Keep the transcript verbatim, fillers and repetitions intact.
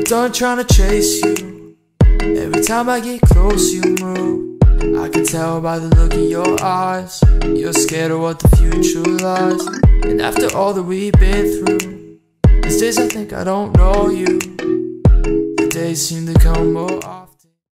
done trying to chase you. Every time I get close you move. I can tell by the look in your eyes, you're scared of what the future lies. And after all that we've been through, these days I think I don't know you. The days seem to come more often.